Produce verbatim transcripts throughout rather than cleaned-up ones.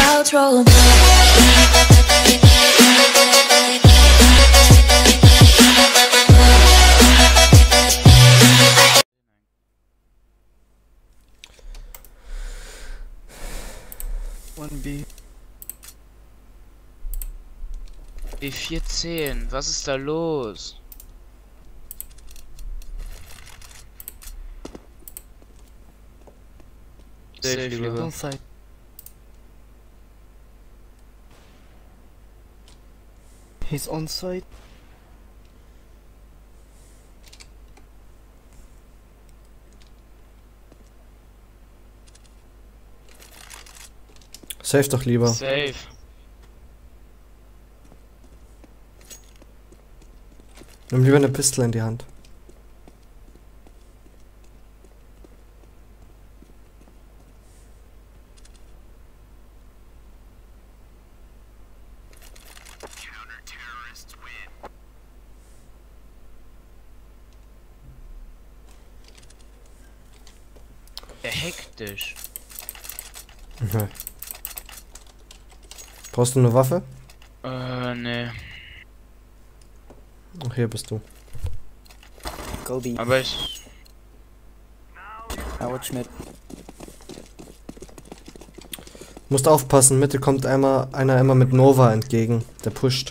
outro. one B. B vierzehn, was ist da los? Safe, lieber. On site. He's on site. Safe doch lieber. Safe. Nimm lieber eine Pistole in die Hand. Ja, hektisch. Mhm. Brauchst du eine Waffe? Äh, ne. Ach, hier bist du. Gobi. Aber ich... Howard Schmidt. Musst aufpassen, Mitte kommt einmal einer immer mit Nova entgegen. Der pusht.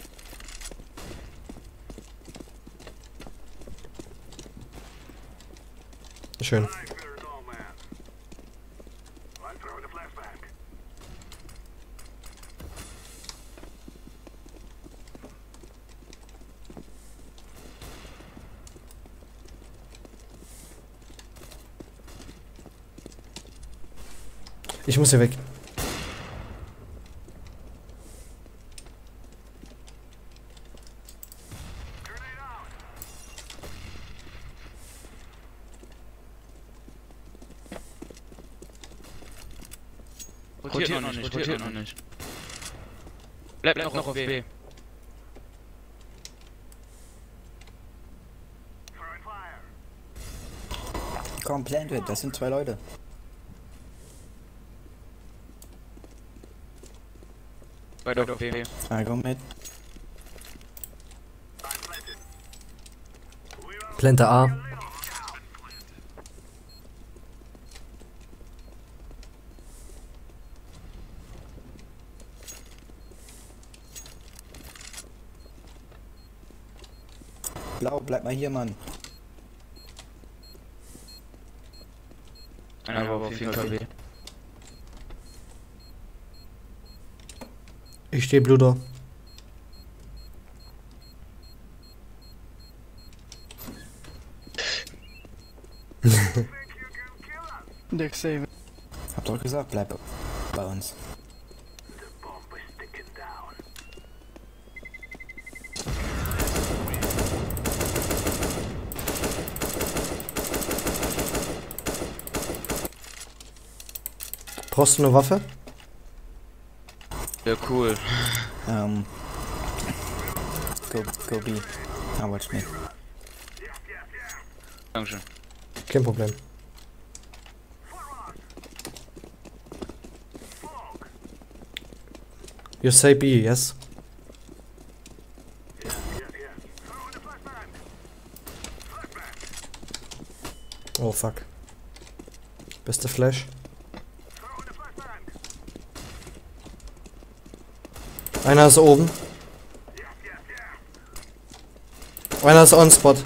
Schön. Ich muss hier weg. Rotiert noch nicht, rotiert noch nicht. Bleib noch auf B. Komm, Planted, das sind zwei Leute. Beide auf B. Zwei kommen mit. Plante A. Blau, bleib mal hier, Mann. Einer war auf jeden Fall B. Ich stehe Bluter. Deck save. Hab doch gesagt, bleib bei uns. Brauchst du eine Waffe? Ja, cool. Ähm. Go, go B. Howard Schmidt. Dankeschön. Kein Problem. You say B, yes? Oh fuck. Beste Flash. Einer ist oben. Einer ist on spot.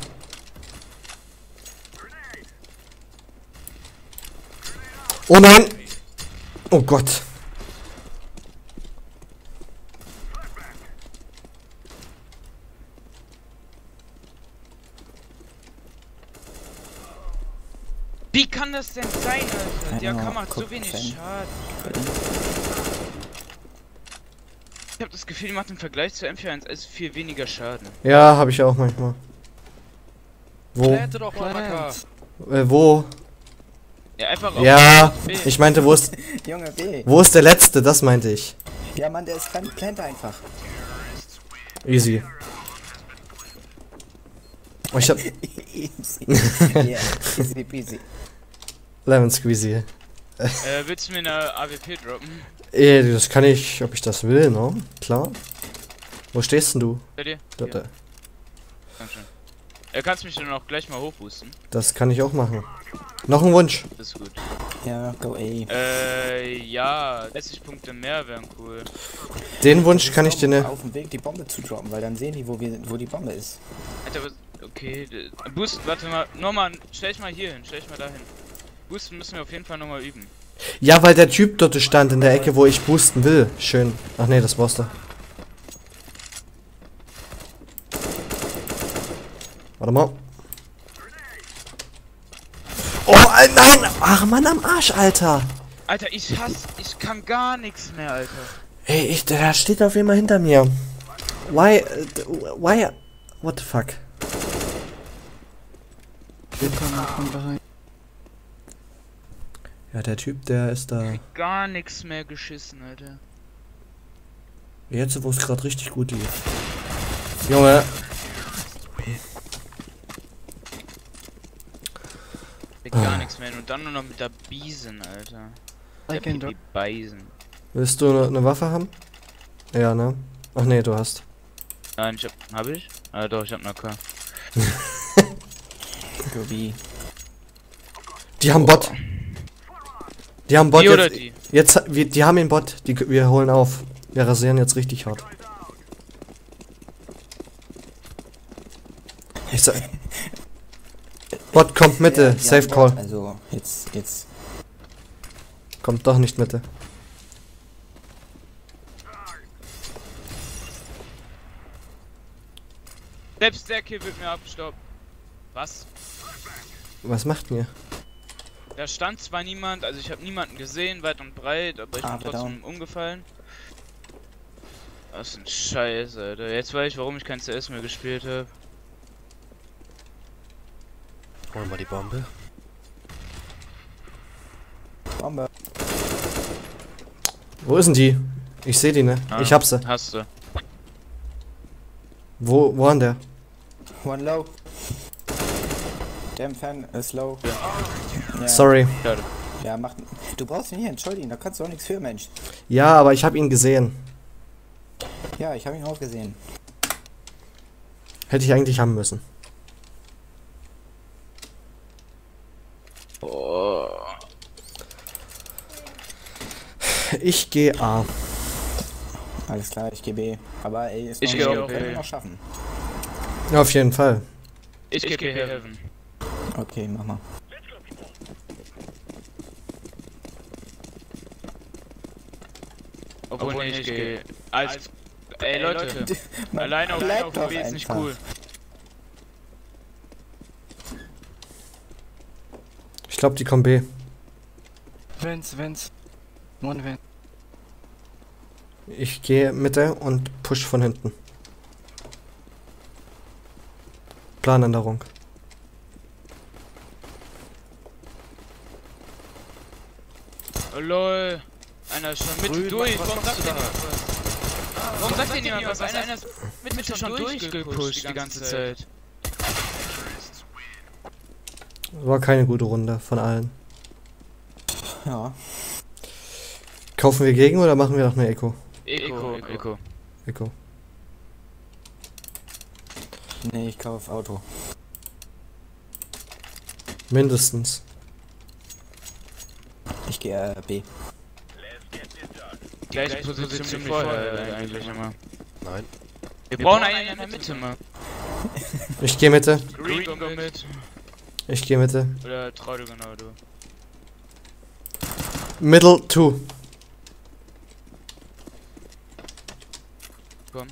Oh nein! Oh Gott. Wie kann das denn sein, Alter? Der Ja, kann macht so guck, wenig Fan. Schaden. Ich hab das Gefühl, die macht im Vergleich zu M vier eins S viel weniger Schaden. Ja, habe ich auch manchmal. Wo? Plante doch mal, Macker. Äh, wo? Ja, einfach auf Ja, B. ich meinte, wo ist, Junge B. wo ist der letzte? Das meinte ich. Ja, Mann, der ist kein Plant einfach. Easy. Oh, ich hab Easy. Yeah, easy peasy. Lemon Squeezy. Äh, willst du mir eine A W P droppen? Eh, das kann ich, ob ich das will, ne? Klar. Wo stehst denn du? Bei dir? Da, Ja. da. Dankeschön. Äh, kannst du mich dann auch gleich mal hochboosten? Das kann ich auch machen. Noch ein Wunsch. Das ist gut. Ja, go A. Äh, ja, dreißig Punkte mehr wären cool. Den Wunsch kann ich dir ne. Auf dem Weg die Bombe zu droppen, weil dann sehen die, wo wir, wo die Bombe ist. Alter, was? Okay, d- Boost, warte mal, nochmal, stell dich mal hier hin, stell dich mal dahin. Boosten müssen wir auf jeden Fall nochmal üben. Ja, weil der Typ dort stand in der Ecke, wo ich boosten will. Schön. Ach nee, das war's da. Warte mal. Oh, äh, nein! Ach, Mann, am Arsch, Alter! Alter, ich hasse, ich kann gar nichts mehr, Alter. Ey, ich, da steht auf jeden Fall hinter mir. Why, äh, why, what the fuck? Willkommen von behind. Ja, der Typ, der ist da. Krieg gar nichts mehr geschissen, Alter. Jetzt, wo es gerade richtig gut lief. Junge. Krieg gar nichts mehr und dann nur noch mit der Biesen, Alter. I Der can do. die Beisen. Willst du eine ne Waffe haben? Ja, ne? Ach nee, du hast. Nein, ich hab, hab ich? Ah doch, ich hab eine K. Go B. Die haben Bot. Die haben Bot Die oder jetzt. die? Jetzt, wir, die haben den Bot. Die, wir holen auf. Wir rasieren jetzt richtig hart. Ich sag. Bot kommt Mitte. Ja, die Safe haben Call. Bot, Also, jetzt, jetzt. Kommt doch nicht Mitte. Selbst der Kill wird mir abgestaubt. Was? Was macht ihr? Da stand zwar niemand, also ich habe niemanden gesehen, weit und breit, aber ich Ah, bin trotzdem umgefallen. Was ist ein Scheiß, Alter. Jetzt weiß ich, warum ich kein C S mehr gespielt habe. Holen wir die Bombe. Bombe. Wo ist denn die? Ich sehe die, ne? Ah, Ich hab sie. Hast du. Wo, wo an der? One low. Damn Fan ist low. Ja. Sorry. Schade. Ja, mach. Du brauchst ihn hier entschuldigen, da kannst du auch nichts für, Mensch. Ja, aber ich habe ihn gesehen. Ja, ich habe ihn auch gesehen. Hätte ich eigentlich haben müssen. Oh. Ich gehe A. Alles klar, ich gehe B. Aber ey, ist noch Ich nicht- geh auch wir können B. ihn noch schaffen. Ja, auf jeden Fall. Ich, ich gehe Heaven. Okay, mach mal. Obwohl, Obwohl nee, ich gehe. Als. Ey, Leute. Alleine auf Bleib auf doch B ist nicht einfach. cool. Ich glaube, die kommen B. Vents, Vents. One Vent. Ich gehe Mitte und push von hinten. Planänderung. Oh lol. Einer ist schon mit durch. Warum sagt ihr niemand was? Warum sagt ihr niemand was? Einer ist mit Mitte schon durchgepusht die ganze Zeit. War keine gute Runde von allen. Ja. Kaufen wir gegen oder machen wir noch eine Eco? Eco, Eco. Eco. Nee, ich kauf Auto. Mindestens. Ich gehe äh, B. Gleiche Position wie vorher eigentlich immer. Nein. Wir brauchen einen in der Mitte mal. Ich gehe Mitte. Green go mit. Ich gehe Mitte. Oder trau du genau du. Middle two. Komm.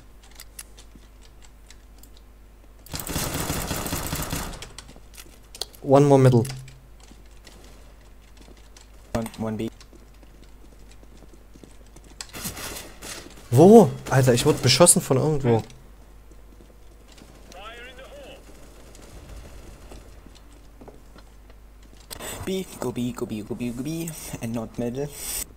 One more middle. One, one B. Wo? Alter, ich wurde beschossen von irgendwo. B, go B, go B, go B, go B. And not middle.